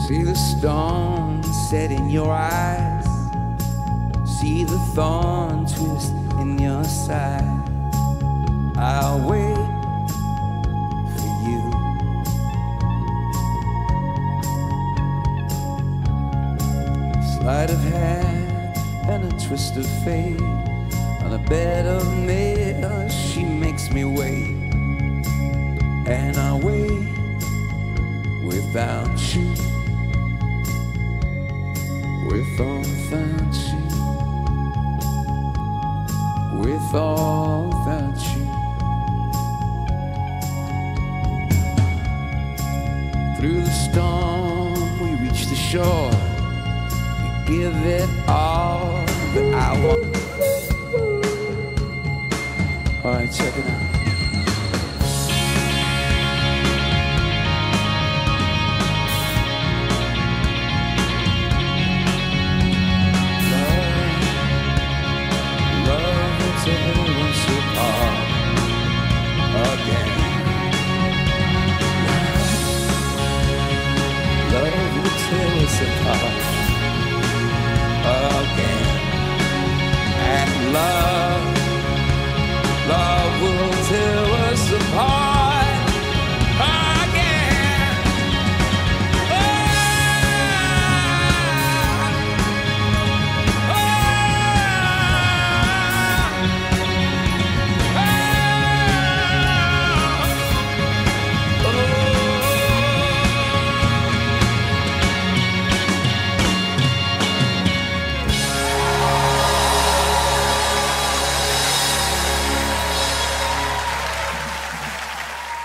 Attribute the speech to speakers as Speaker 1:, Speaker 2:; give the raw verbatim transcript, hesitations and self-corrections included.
Speaker 1: See the stone set in your eyes, see the thorn twist in your side. I'll wait for you. Sleight of hand and a twist of fate, on a bed of nails she makes me wait. And I'll wait without you, with or without you, with or without you. Through the storm we reach the shore, we give it all that I want. Alright, check it out.